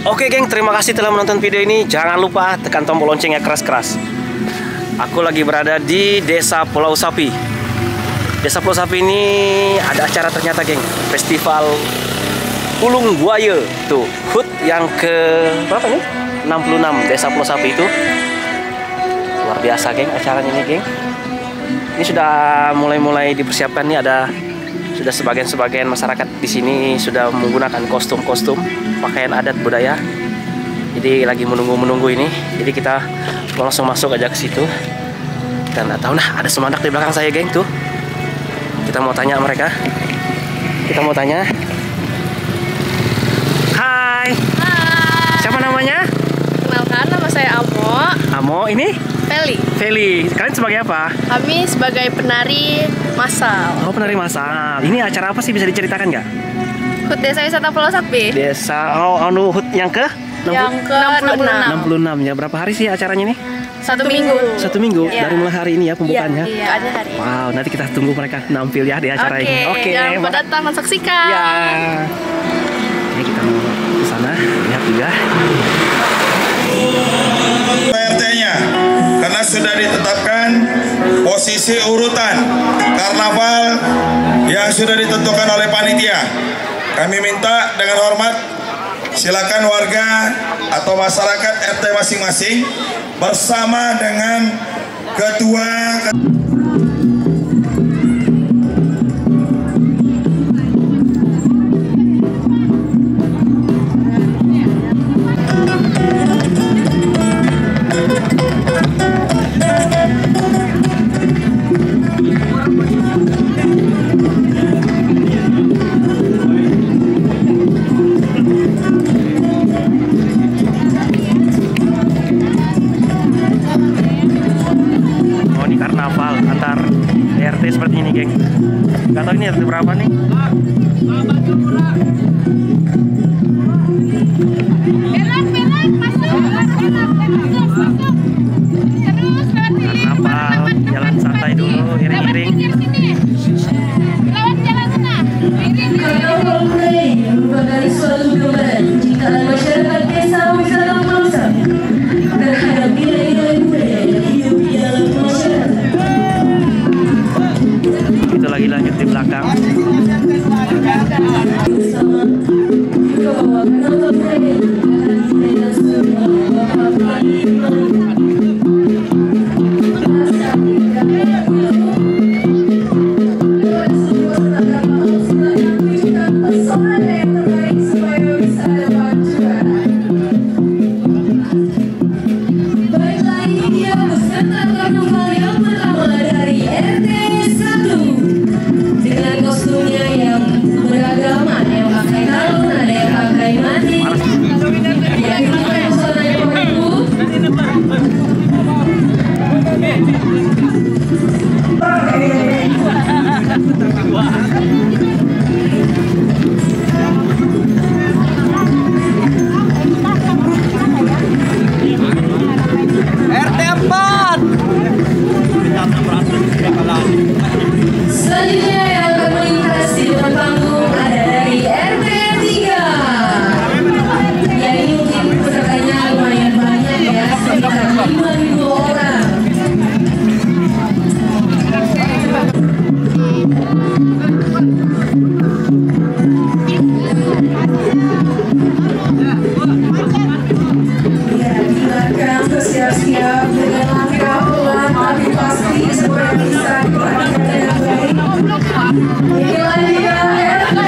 Oke geng, terima kasih telah menonton video ini. Jangan lupa tekan tombol loncengnya keras-keras. Aku lagi berada di Desa Pulau Sapi. Desa Pulau Sapi ini ada acara ternyata geng, Festival Pulung Buaya. Tuh, HUT yang ke berapa nih? 66 Desa Pulau Sapi itu. Luar biasa geng acaranya ini geng. Ini sudah mulai dipersiapkan nih, ada sudah sebagian masyarakat di sini sudah menggunakan kostum pakaian adat budaya. Jadi lagi menunggu ini. Jadi kita langsung masuk aja ke situ. Dan nggak tahu nah, ada semandak di belakang saya geng tuh. Kita mau tanya mereka. Kita mau tanya. Hai. Hai. Siapa namanya? Kenalkan, nama saya Amo. Amo, ini? Feli. Kalian sebagai apa? Kami sebagai penari massal. Oh, penari massal. Ini acara apa sih, bisa diceritakan nggak? HUT Desa Wisata Pulau Sapi. Desa HUT yang ke? Yang ke 66. Ya, berapa hari sih acaranya nih? 1 minggu. 1 minggu? Ya. Dari mulai hari ini ya pembukaannya? Iya, ada hari ini. Wow, nanti kita tunggu mereka nampil ya di acara ini. Oke, jangan lupa datang dan saksikan. Ya. Ini kita mau ke sana, lihat juga. PRT-nya karena sudah ditetapkan posisi urutan karnaval yang sudah ditentukan oleh panitia. Kami minta dengan hormat silakan warga atau masyarakat RT masing-masing bersama dengan ketua. Karnaval antar RT seperti ini geng. Gak tahu ini RT berapa nih. Karnaval, jalan santai dulu, iring-iring. Merupakan suatu gambaran ciptaan masyarakat desa wisata Pulau Sapi terhadap nilai-nilai budaya yang hidup di dalam masyarakat. Itu lagi lanjut di belakang. Bersama membawakan nonton budaya dan semua bapak selanjutnya yang akan melintas di depan panggung ada dari RT 3. Ya ini mungkin pesertanya lumayan banyak ya, sekitar 5.000 orang. Ya, di belakang bersiap-siap dengan langkah pelan tapi pasti semua bisa diperhatikan dengan baik. Inilah dia RT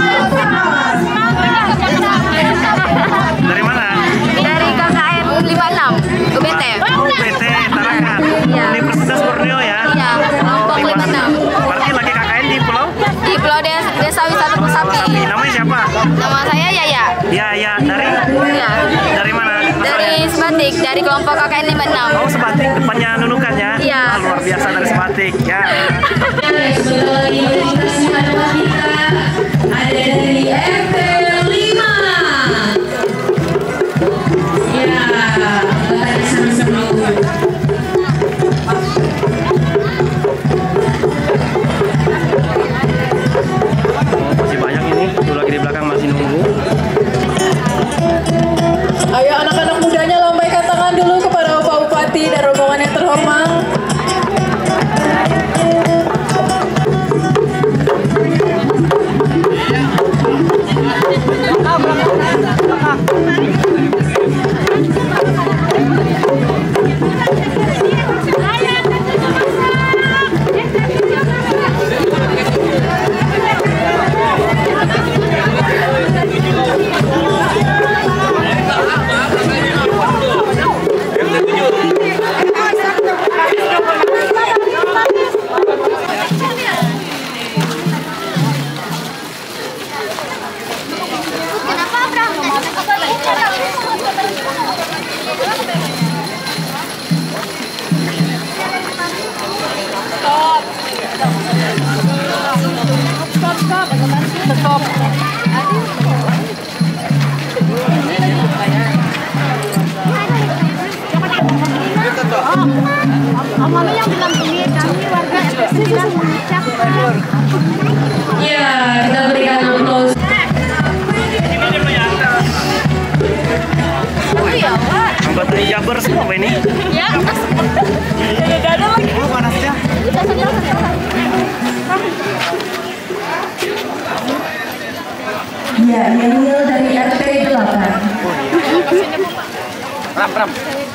4. Dari mana? Dari KKN 56 UBT. UPT Tarakan. Iya. Universitas Borneo ya. Iya, kelompok 56. Berarti lagi KKN di Pulau Di Pulau Desa Wisata Pulau Sapi. Namanya siapa? Nama saya Yaya. Ya, dari Iya. dari mana? Dari Sebatik, dari kelompok KKN 56. Oh, Sebatik, depannya Nunukan ya? Iya. Wah, luar biasa dari Sebatik ya. Sebentar lagi melintas di hadapan kita ada dari RT 5. Ya, tadi sama-sama itu. Masih banyak ini, tuh lagi di belakang masih nunggu. Pram.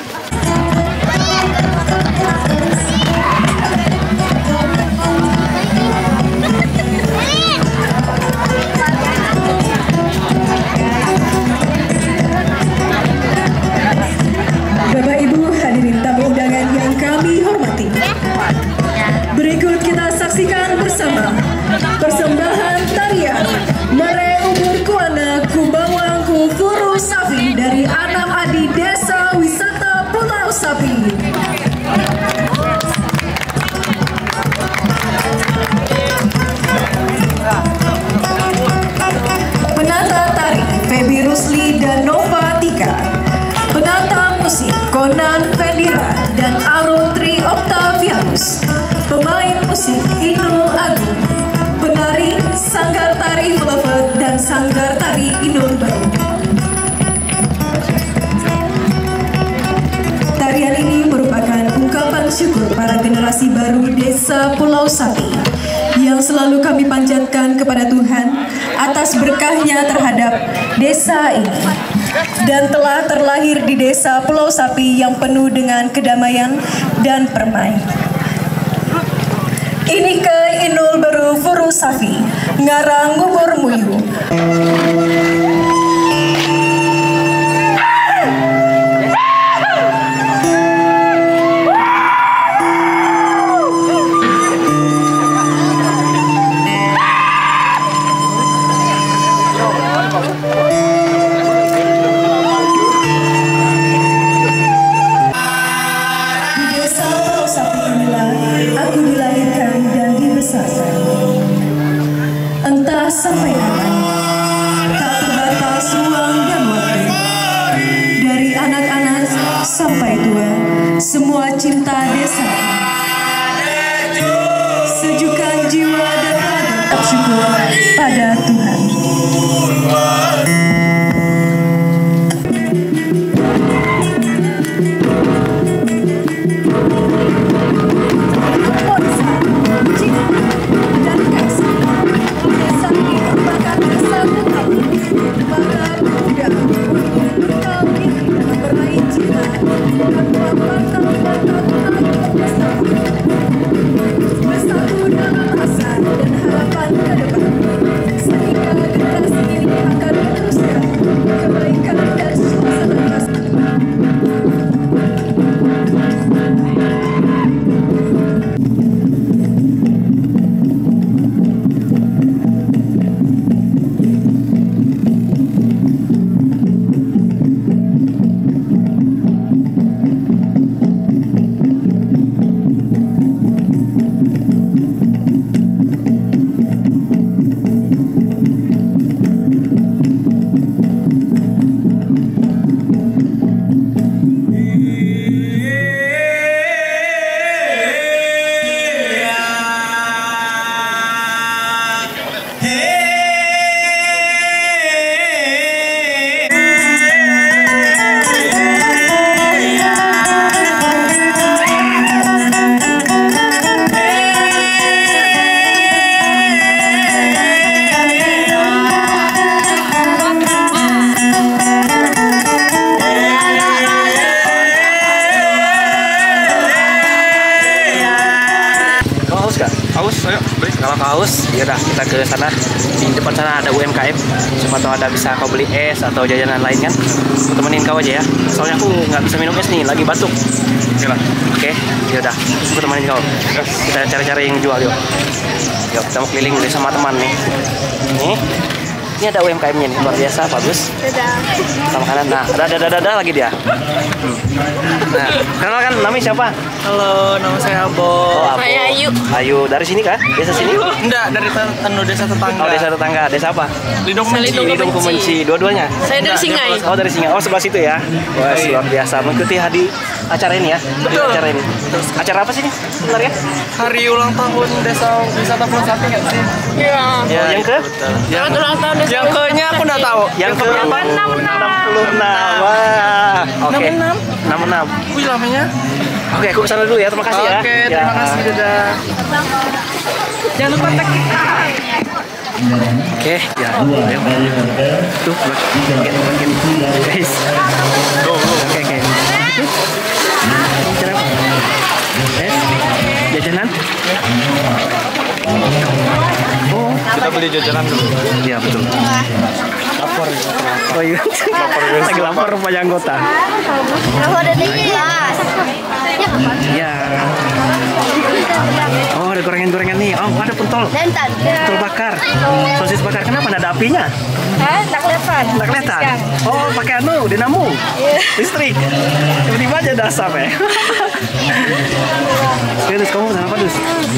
Bapak Ibu hadirin tamu undangan yang kami hormati. Berikut kita saksikan bersama persembahan tarian Mere Ubur Kuana Kubawang Kufuru Sapi dari anak adi Desa Wisata Pulau Sapi. Penata tari Febi Rusli dan Nova Tika. Penata musik Conan Fendira dan Arun Tri Octavianus. Pemain musik Inul Agung. Penari Sanggar Tari Velvet dan Sanggar Tari Inul Baru. Tarian ini merupakan ungkapan syukur para generasi baru Desa Pulau Sapi yang selalu kami panjatkan kepada Tuhan atas berkahnya terhadap desa ini, dan telah terlahir di Desa Pulau Sapi yang penuh dengan kedamaian dan permai. Ini ke Inul Baru Furu Sapi, ngarang ngubur muyu. Entah sampai kapan, tak terbatas ruang dan waktu. Dari anak-anak sampai tua, semua cinta desa. Sejukkan jiwa dan raga syukur pada Tuhan. Bersatu dalam asa dan harapan ke depan, sehingga generasi ini akan meneruskan kebaikan dan suasana kasih. Haus, ya udah kita ke sana. Di depan sana ada UMKM. Siapa tahu ada bisa kau beli es atau jajanan lain kan. Aku temenin kau aja ya. Soalnya aku nggak bisa minum es nih, lagi batuk. Oke, ya udah. Aku temenin kau. Kita cari-cari yang jual yuk. Yuk kita mau keliling deh sama teman nih. Ini ada UMKM-nya nih, luar biasa, bagus. Sama kanan. Nah, ada lagi dia. Nah, kenalkan namanya siapa? Halo, nama saya Abo. Oh, Abo. Saya Ayu. Ayu, dari sini kah? Desa sini? Enggak, dari desa tetangga. Oh, desa tetangga. Desa apa? Lidong Lidong Kumenci. Dua-duanya? Saya dari Singai. Oh, dari Singai. Oh, sebelah situ ya. Wah, luar biasa. Mengikuti acara ini ya? Betul. Acara ini. Acara apa sih ini sebenarnya? Hari ulang tahun Desa Wisata Pulau Sapi nggak sih? Iya. Ya, yang ke? Selamat ulang tahun Desa Yang ke-nya aku nggak tahu. Yang ke 66. Wah, oke. 66. Wih, lamanya. Oke, aku kesana dulu ya. Terima kasih ya. Oke, terima kasih. Dadah. Jangan lupa tag kita. Oke, ya. Ayo. Tuh, makin. Guys. Oke. Bicara apa? Jajanan? Oh, Kita beli jajanan dulu. iya betul. Lapar ya. Oh iya, lagi lapar rupanya anggota. Iya. Oh, ada gorengan-gorengan nih. Oh, ada pentol. Pentol bakar. Sosis bakar. Kenapa nggak ada apinya? Tak kelihatan. Nggak kelihatan. Oh, pakai dinamo. Listrik. Tiba-tiba aja ada asap ya. Dus, kamu pesan apa, Dus?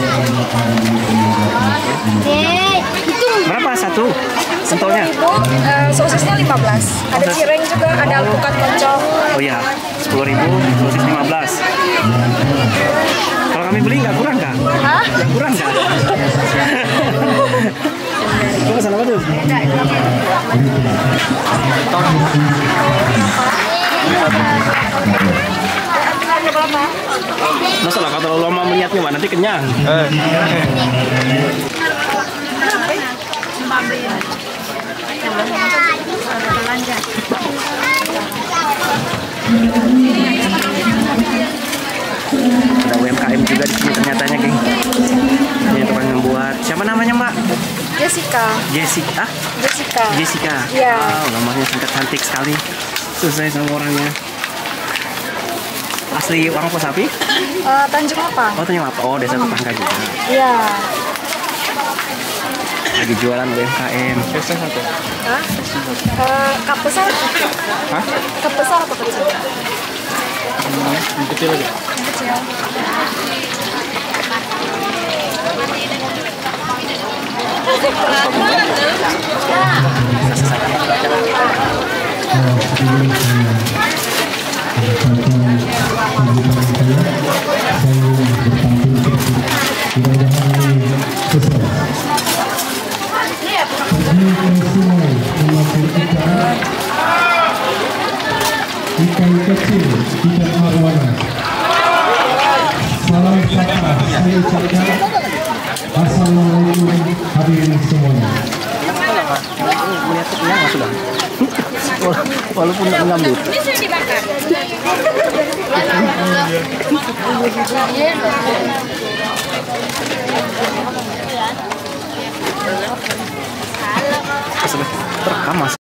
Berapa satu? Pentolnya? Sosisnya 15. Ada cireng juga, ada alpukat moncong. Oh iya, 10.000, sosis 15. Kalau kami beli nggak kurang kah? Hah? Nggak kurang kah? Kamu pesan apa, Dus? Masalah kalau terlalu lama melihatnya, Mbak, nanti kenyang. Ada UMKM juga di sini ternyatanya, geng. Ini tukang yang buat. Siapa namanya, Mbak? Jessica. Jessica. Jessica. Jessica. Iya. Wow, namanya singkat cantik sekali. Sesuai sama orangnya. Asli orang Posapi? Tanjung apa? Oh, Tanjung apa? Oh, desa tetangga juga. Iya. Lagi jualan UMKM. Hah? Cup besar? Hah? Cup besar atau kecil? Yang kecil aja. Kecil. Ikan kecil tidak berwarna. Salam sapa saya ucapkan. Assalamualaikum hadirin semuanya. Melihat kenyang nggak sudah? Walaupun nggak mengambil. Terekam, Mas.